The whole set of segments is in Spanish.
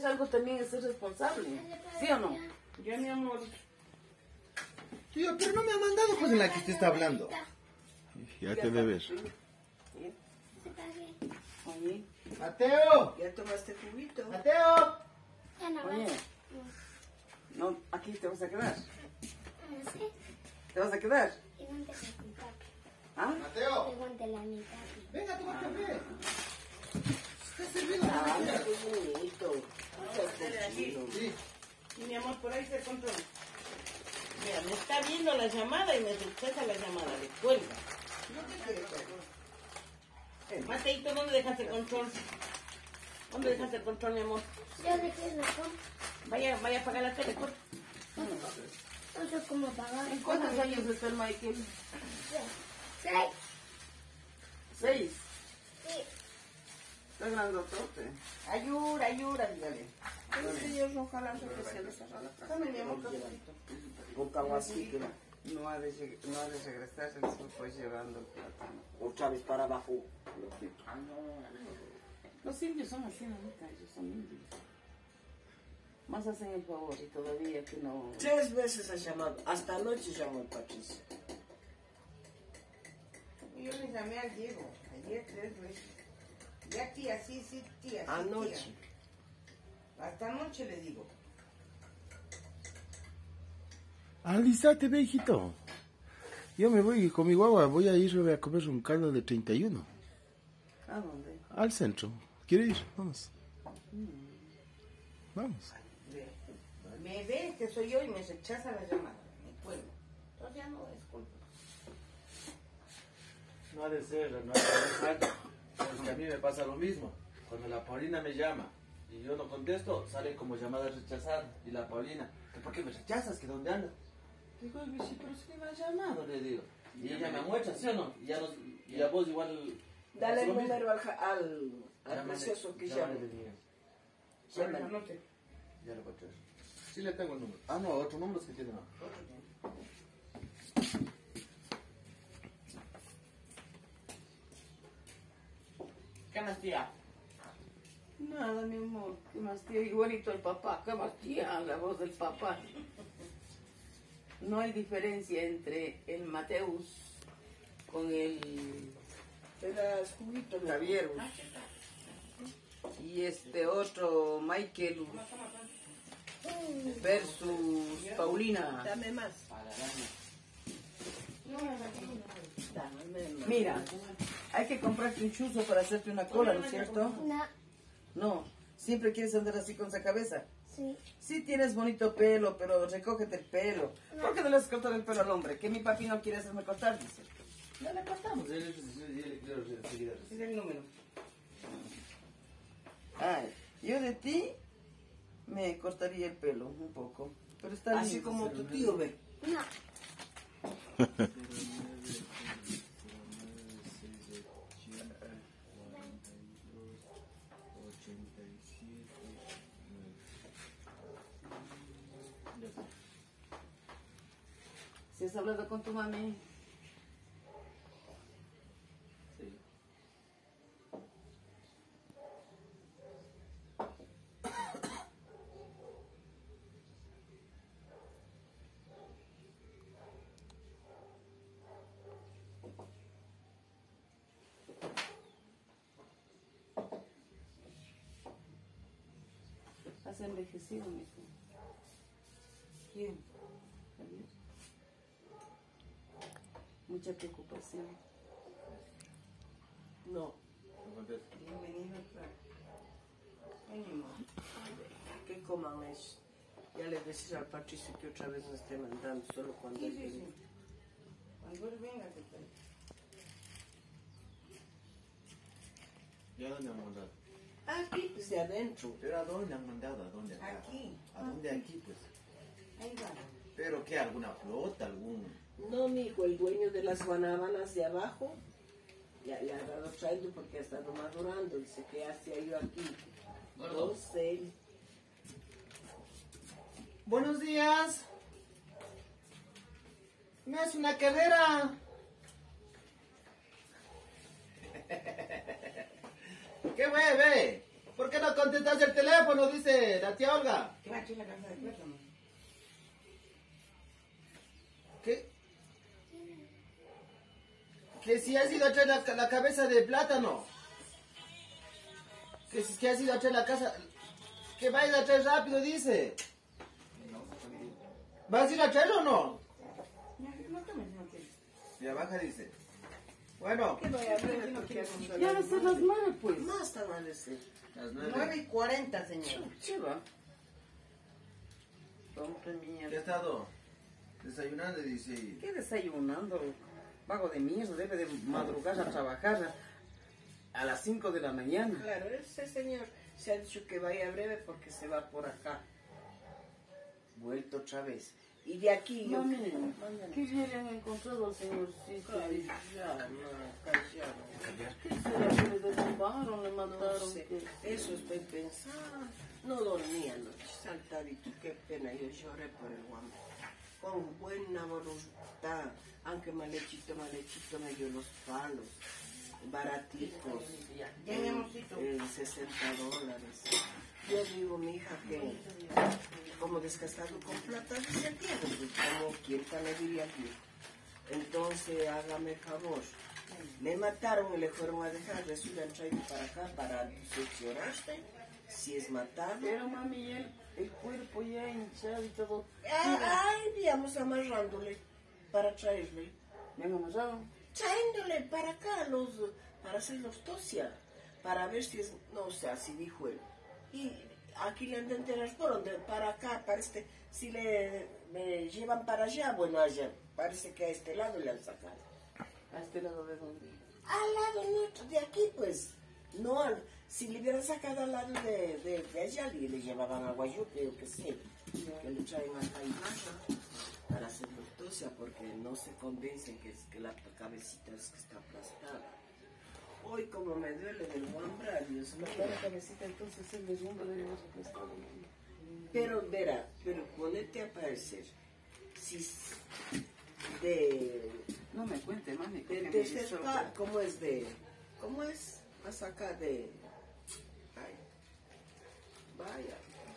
es algo también es ser responsable. ¿Sí o no? Ya, mi amor. Tío, pero no me ha mandado pues en la que usted está hablando. Ya te debes. Oye, Mateo. Ya tomaste juguito. Mateo. Ya no oye. vas. No, aquí te vas a quedar. No sé. ¿Te vas a quedar? Pregúntale a mi papi. ¿Ah? Mateo. Pregúntale a mi papi. Venga, toma café. Está servido. Ah, qué bonito. Sí. Y mi amor, por ahí se controla. Mira, me está viendo la llamada y me rechaza la llamada. Le cuelga. Mateito, ¿dónde dejaste el control? ¿Dónde dejaste el control, mi amor? Yo dejé la compra. Vaya a apagar la tele, corre. No sé cómo pagar. ¿En cuántos años está el Michael? 6. 6. Sí. Está grandotote. Ayura, dígale. El señor ojalá se que se le cerró la casa. Dame, mi amor, cafecito. No ha de regresar, se les fue llevando el plátano. Otra vez para abajo. Los indios son así, mamita, ellos son indios. Más hacen el favor y todavía que no... 3 veces ha llamado. Hasta anoche llamó Patricia. Yo le llamé al Diego. Ayer 3 veces. Ya, tía, sí, tía. Sí, Anoche. tía. Hasta anoche le digo. Alisate, ve, hijito. Yo me voy con mi guagua. Voy a ir a comer un caldo de 31. ¿A dónde? Al centro. ¿Quiere ir? Vamos. Vamos. Me ve que soy yo y me rechaza la llamada. Me cuelgo. Entonces ya no es culpa. No ha de ser, no ha de ser. Porque a mí me pasa lo mismo. Cuando la Paulina me llama y yo no contesto, sale como llamada rechazada. Y la Paulina, ¿que ¿por qué me rechazas? ¿Que dónde andas? Digo, sí, pero si me has llamado, le digo. Y ella me muestra, ¿sí o no? Y a vos igual... Dale el lo mismo. número al Llámale, precioso que llámale llame. de día. Llámale. Anoche. Ya lo voy a traer. Sí le tengo el número. Ah, no, otro número es que tiene, no. ¿Qué más, tía? Nada, mi amor. ¿Qué más, tía? Igualito el papá. ¿Qué más, tía? La voz del papá. No hay diferencia entre el Mateus con el Te das juguito, mi Javier y este otro Michael versus Paulina. Dame más. Mira, hay que comprarte un chuzo para hacerte una cola, ¿no es cierto? No. No, siempre quieres andar así con esa cabeza. Sí. Sí tienes bonito pelo, pero recógete el pelo. ¿Por qué no le has cortado el pelo al hombre? Que mi papi no quiere hacerme cortar, dice. Ya le cortamos. Él quiero enseguida. Ese es el número. Ay, yo de ti me cortaría el pelo un poco. Pero está Así bien. como tu tío, ve. No. ¿Si has hablado con tu mami? Sí. Has envejecido, mijo. ¿Quién? Javier. Mucha preocupación. No. No contesto. Bienvenido al plan. Ánimo. Que coman eso. Ya le decís al Patricio que otra vez no esté mandando, solo cuando Sí, él sí, viene. sí. Cuando él venga, te traigo. ¿Ya dónde han mandado? Aquí, pues de adentro. ¿Pero a dónde han mandado? ¿A dónde acá? Aquí. ¿A dónde aquí, pues? Ahí va. ¿Pero qué? ¿Alguna flota? ¿Algún...? No, mijo, el dueño de las guanábanas de abajo ya le ha dado trayendo porque ha estado madurando. Dice que hacía yo aquí. No sé. Buenos días. ¿Me hace una carrera? ¿Qué bebé? ¿Por qué no contestas el teléfono? Dice la tía Olga. ¿Qué va a echar la caja de plátano? ¿Qué? Que si has ido a traer la cabeza de plátano. Que si has ido a traer la casa. Que vayas a traer rápido, dice. ¿Vas a ir a traerlo o no? No tomes, no quieres. Ya baja, dice. Bueno. ¿Qué vaya a ver? No quiero Ya a ser las 9, pues. Más amanecer. Las 9:40, señor. ¿Qué va? Hombre, ¿Qué ha mierda. estado? Desayunando, dice. ¿Qué desayunando? Vago de mierda, debe de madrugar a trabajar a las 5 de la mañana. Claro, ese señor se ha dicho que vaya breve porque se va por acá. Vuelto otra vez. Y de aquí yo... Mami, ¿qué bien le han encontrado al señorcito? Ay, ya, no, callado. ¿Qué será que le derrumbaron, le No mataron? sé, ¿Qué? eso estoy pensando. No dormía anoche, saltadito, qué pena, yo lloré por el guambo. Con buena voluntad, aunque malechito me dio los palos, baraticos, Bien, amorcito. $60. Yo digo, mi hija, que como desgastado con plata, dice el tiempo, pues, como quien le diría aquí. Entonces, hágame el favor. Me mataron y le fueron a dejar, recién han traído para acá para cerciorarse si es matado. Pero mami, el cuerpo ya hinchado y todo. Ay, digamos, amarrándole para traerle. ¿Me han amarrado? Trayéndole para acá para hacer la autopsia, para ver si es, no sé, así dijo él. Y aquí le han de enterar por donde, para acá, parece, si me llevan para allá, bueno, allá, parece que a este lado le han sacado. ¿A este lado de dónde? Al lado nuestro, de aquí, pues, no, si le hubieran sacado al lado de allá, le llevaban a Guayuque, yo que sé, que le traen acá y baja para hacer la autopsia, porque no se convencen que la cabecita es que está aplastada. Hoy como me duele del guambra, Dios mío. La cabecita, entonces el derrumbe de los aplastados. Pero verá, pero ponete a parecer, si de No me cuente, mami. de porque me tercer hizo- ¿cómo es más acá de, ay, vaya,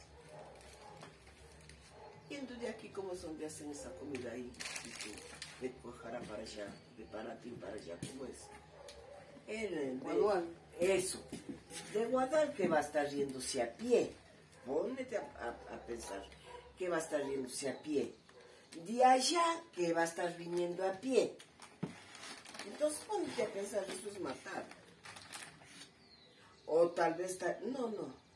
yendo de aquí como son de hacen esa comida ahí, de Cuajara para allá, de Paratín para allá, ¿cómo es? Guadual. Eso, de Guadal que va a estar yéndose a pie, pónete a pensar que va a estar yéndose a pie, de allá que va a estar viniendo a pie. Entonces ponte a pensar, eso es matar. O tal vez, no.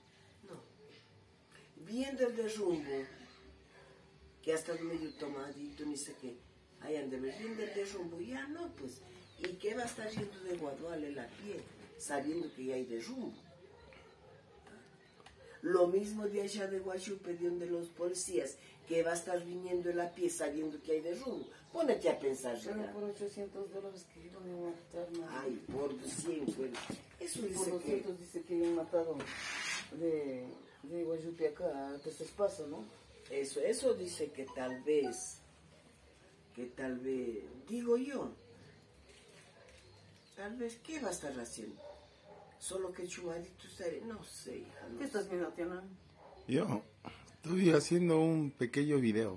Viendo el derrumbo, que ha estado medio tomadito, ni sé qué, hayan de ver, viendo el derrumbo, ya no, pues, ¿y qué va a estar yendo de Guadual en la pie, sabiendo que ya hay derrumbo? Lo mismo de allá de Guachupe, de donde los policías, que va a estar viniendo en la pie sabiendo que hay derrumbo. Pónete a pensar, Pero ¿verdad? por $800 que iban a matar, mami. Ay, por 100, bueno. Eso Por dice 200 dice que habían matado de Guayupe acá a Tercer Paso, ¿no? eso dice que tal vez, digo yo, tal vez, ¿qué va a estar haciendo? Solo que chumadito estaré, no sé, hija, no ¿Qué estás viendo, Tiana? Yo estoy haciendo un pequeño video.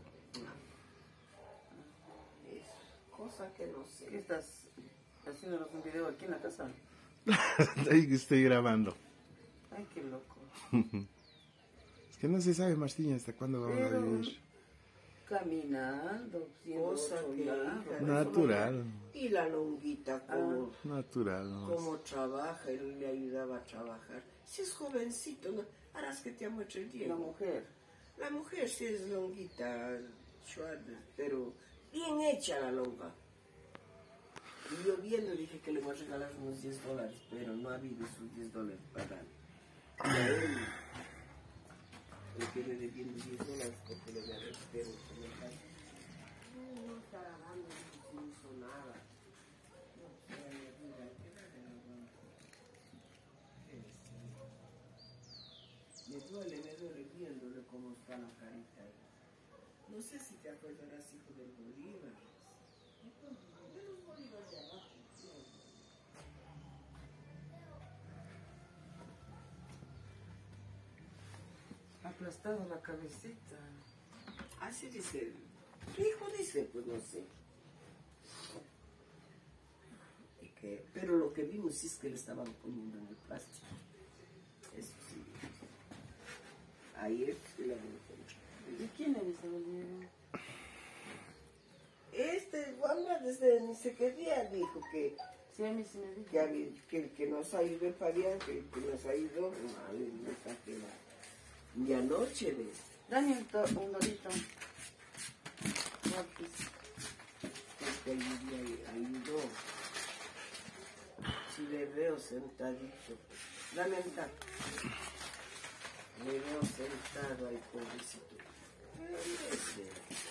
es cosa que no sé. ¿Qué estás haciéndonos un video aquí en la casa? Ahí estoy grabando. Ay, qué loco. Es que no se sabe, Marciña, hasta cuándo vamos a Pero vivir. caminando, siendo Cosa que, soleado. hija, Natural, Y la longuita, natural. nomás. cómo trabaja, él le ayudaba a trabajar. Si es jovencito, ¿no? Harás que te amueche el La tiempo. mujer. La mujer sí es longuita, suave, pero bien hecha la longa. Y yo viendo dije que le voy a regalar unos $10, pero no ha habido esos $10 para dar. Y a él le quedé debiendo $10 porque le voy a dar, pero no está dando, no hizo nada. Me duele viéndole cómo está la carita. No sé si te acordarás, hijo del Bolívar. De los Bolívares de abajo. aplastado la cabecita. Así dice. ¿Qué hijo dice? Pues no sé. Pero lo que vimos sí es que le estaban poniendo en el plástico. Eso sí. Ayer sí la encontré. ¿Y quién eres, Diego? Wanda desde ni sé qué día dijo que Sí, a mí sí me dijo. que el que nos ha ido el Fabián, que el que nos ha ido, madre mía, que la ni anoche de Dame un dorito. Lápiz. que ayudó. Si le veo sentadito, dame un taco. Le veo sentado ahí, pobrecito. Ese.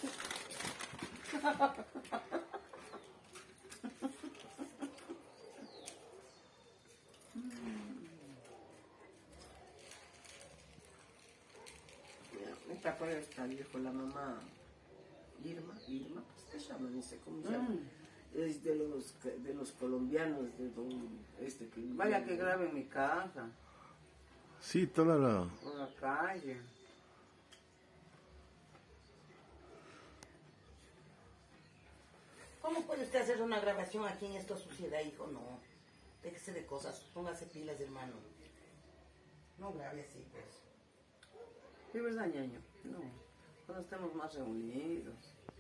Esta cosa está viejo, la mamá Irma, pues se llama, no sé cómo se llama. Es de los colombianos, de don que Vaya que grave en mi casa, Sí, toda la... por la calle. ¿Cómo puede usted hacer una grabación aquí en esta suciedad, hijo? No. Déjese de cosas. Póngase pilas, hermano. No grabe así, pues. ¿Sí, verdad, ñaño? No. Cuando estemos más reunidos.